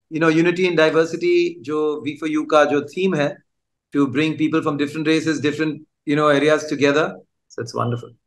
unity in diversity, जो V4U का जो theme है, to bring people from different races, different, areas together. So it's wonderful.